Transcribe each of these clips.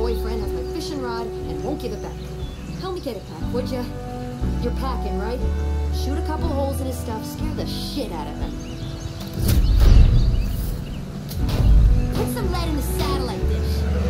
boyfriend has my fishing rod and won't give it back. Help me get it back, would ya? You're packing, right? Shoot a couple holes in his stuff, scare the shit out of him. Put some lead in the satellite dish.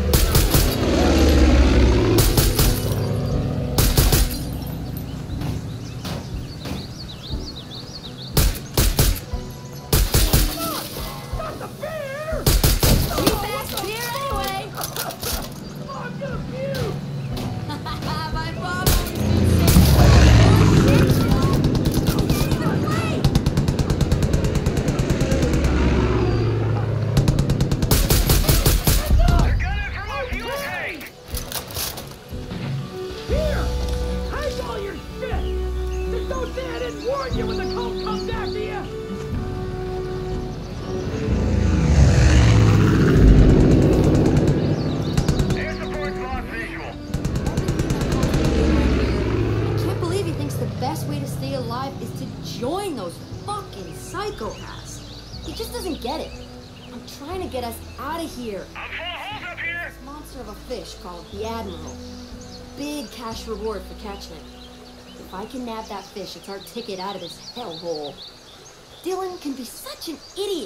Called the Admiral. Big cash reward for catching it. If I can nab that fish, it's our ticket out of this hellhole. Dylan can be such an idiot.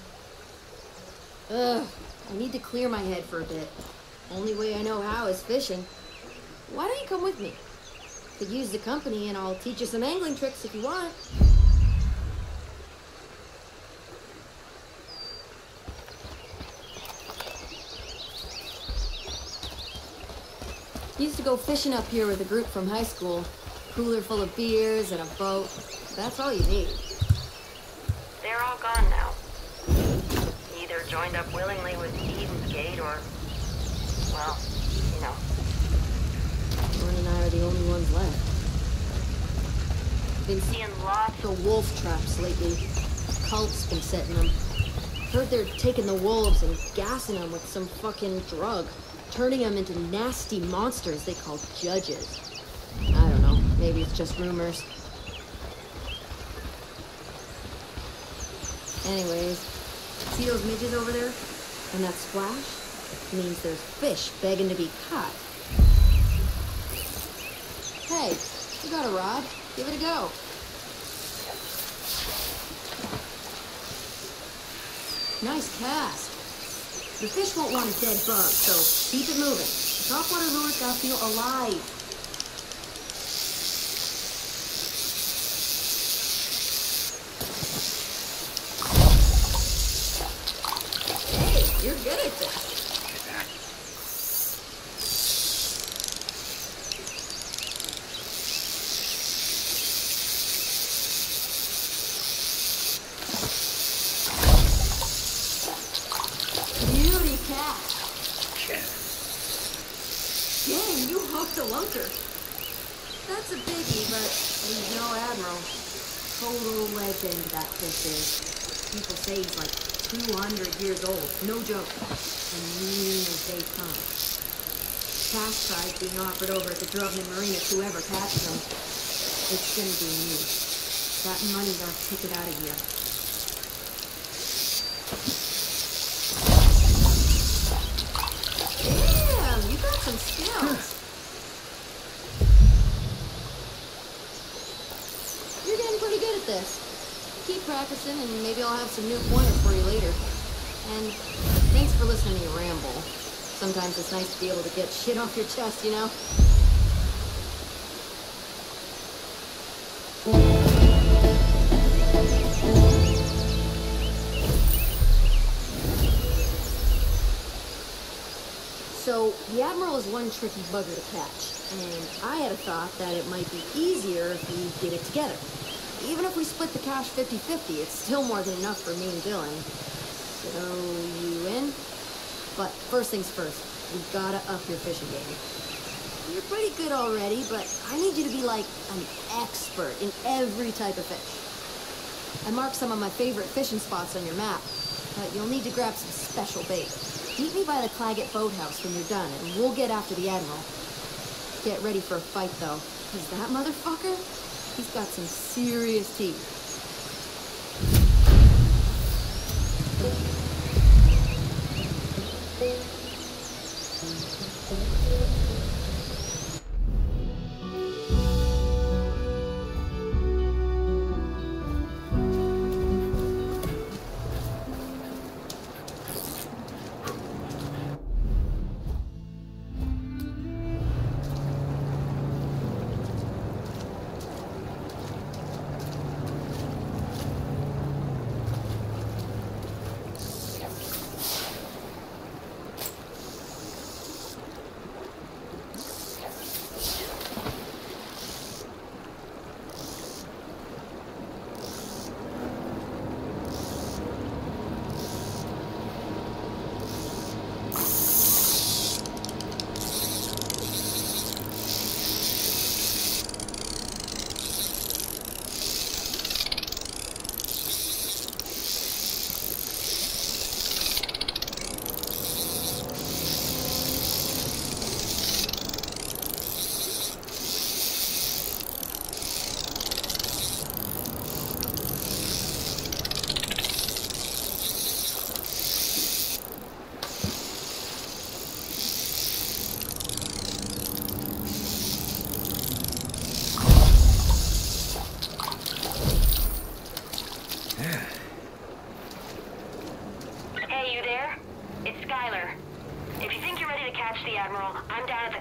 Ugh, I need to clear my head for a bit. Only way I know how is fishing. Why don't you come with me? Could use the company and I'll teach you some angling tricks if you want. Used to go fishing up here with a group from high school. Cooler full of beers and a boat. That's all you need. They're all gone now. Either joined up willingly with Eden's Gate or... well, you know. Lauren and I are the only ones left. Been seeing lots of wolf traps lately. Cult's been setting them. Heard they're taking the wolves and gassing them with some fucking drug. Turning them into nasty monsters they call judges. I don't know, maybe it's just rumors. Anyways, see those midges over there? And that splash? Means there's fish begging to be caught. Hey, you got a rod? Give it a go. Nice cast. The fish won't want a dead bug, so keep it moving. Topwater lures gotta feel alive. Hey, you're good at this. The lunker. That's a biggie, but he's no admiral. Total legend, that fish is. People say he's like 200 years old. No joke. And mean as they come. Cash prize being offered over at the Drubman Marina to whoever catches them. It's gonna be me. That money's our ticket out of here. Damn, you got some skills. You're getting pretty good at this. Keep practicing and maybe I'll have some new pointers for you later. And thanks for listening to me ramble. Sometimes it's nice to be able to get shit off your chest, you know? So, the Admiral is one tricky bugger to catch, and I had a thought that it might be easier if we did it together. Even if we split the cash 50-50, it's still more than enough for me and Dylan. So, you in? But first things first, we've gotta up your fishing game. You're pretty good already, but I need you to be like an expert in every type of fish. I marked some of my favorite fishing spots on your map, but you'll need to grab some special bait. Meet me by the Claggett boathouse when you're done, and we'll get after the Admiral. Get ready for a fight, though, because that motherfucker, he's got some serious teeth.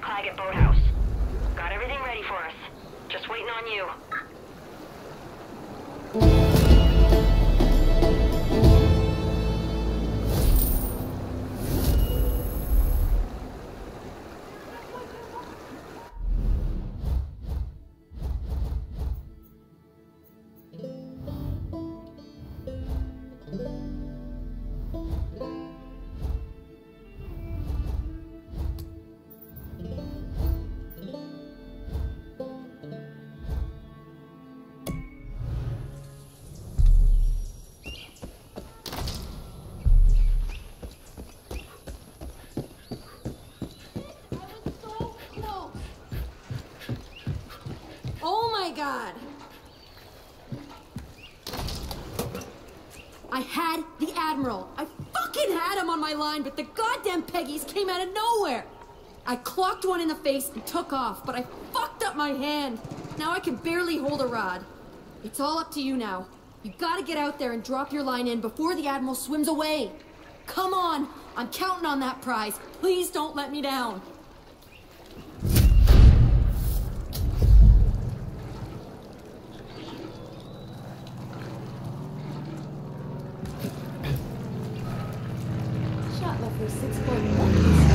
Claggett Boathouse. Got everything ready for us. Just waiting on you. Oh my god! I had the Admiral. I fucking had him on my line, but the goddamn Peggies came out of nowhere! I clocked one in the face and took off, but I fucked up my hand. Now I can barely hold a rod. It's all up to you now. You gotta get out there and drop your line in before the Admiral swims away. Come on! I'm counting on that prize. Please don't let me down. Shot my first 6.1.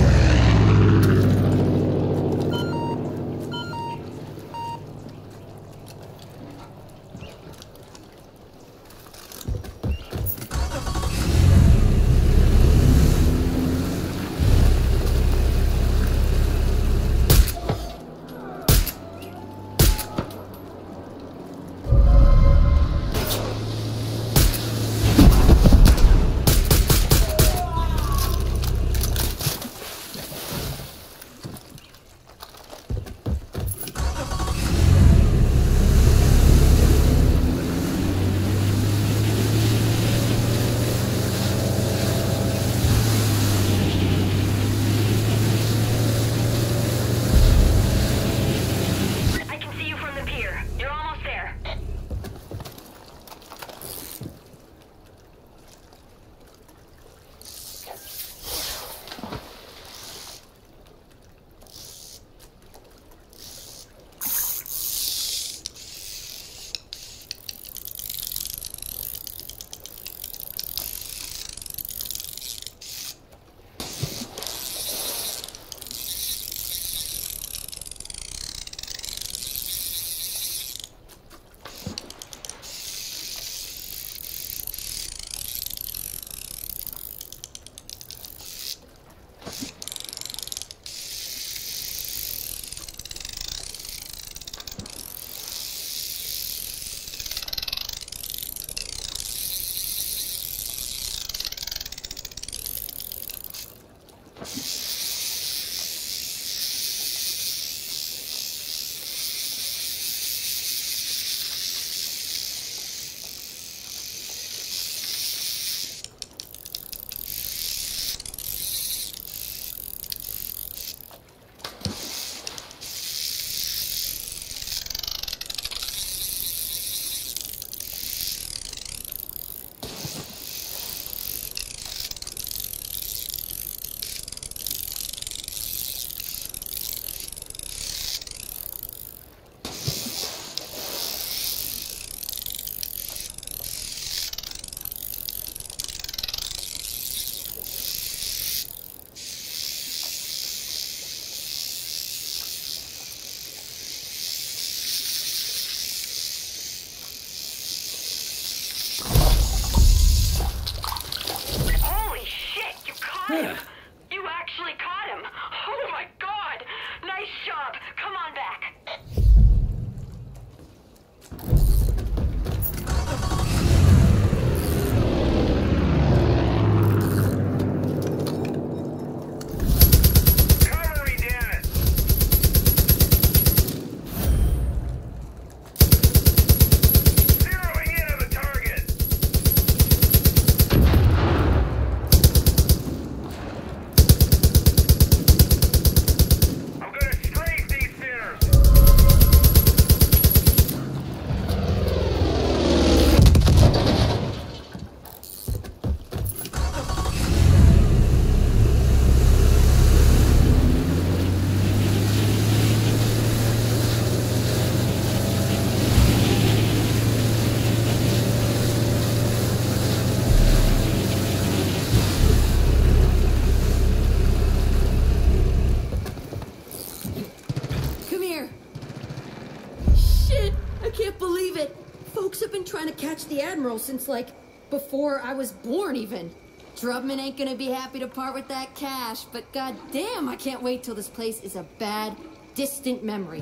can't believe it. Folks have been trying to catch the Admiral since, like, before I was born, even. Drubman ain't gonna be happy to part with that cash, but goddamn, I can't wait till this place is a bad, distant memory.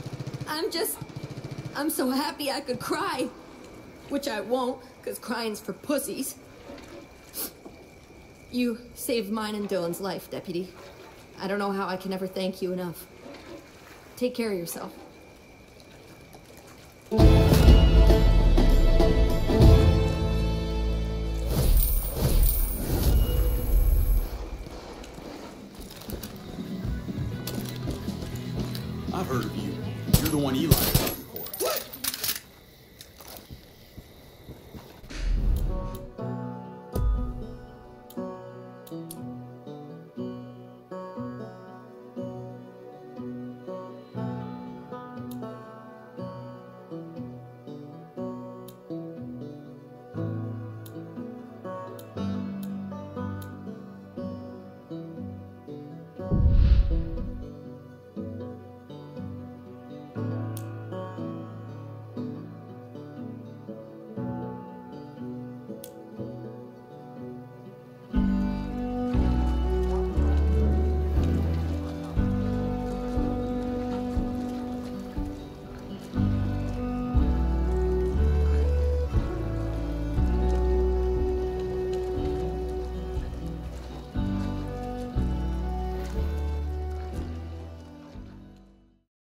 I'm so happy I could cry. Which I won't, because crying's for pussies. You saved mine and Dylan's life, Deputy. I don't know how I can ever thank you enough. Take care of yourself. I've heard of you. You're the one Eli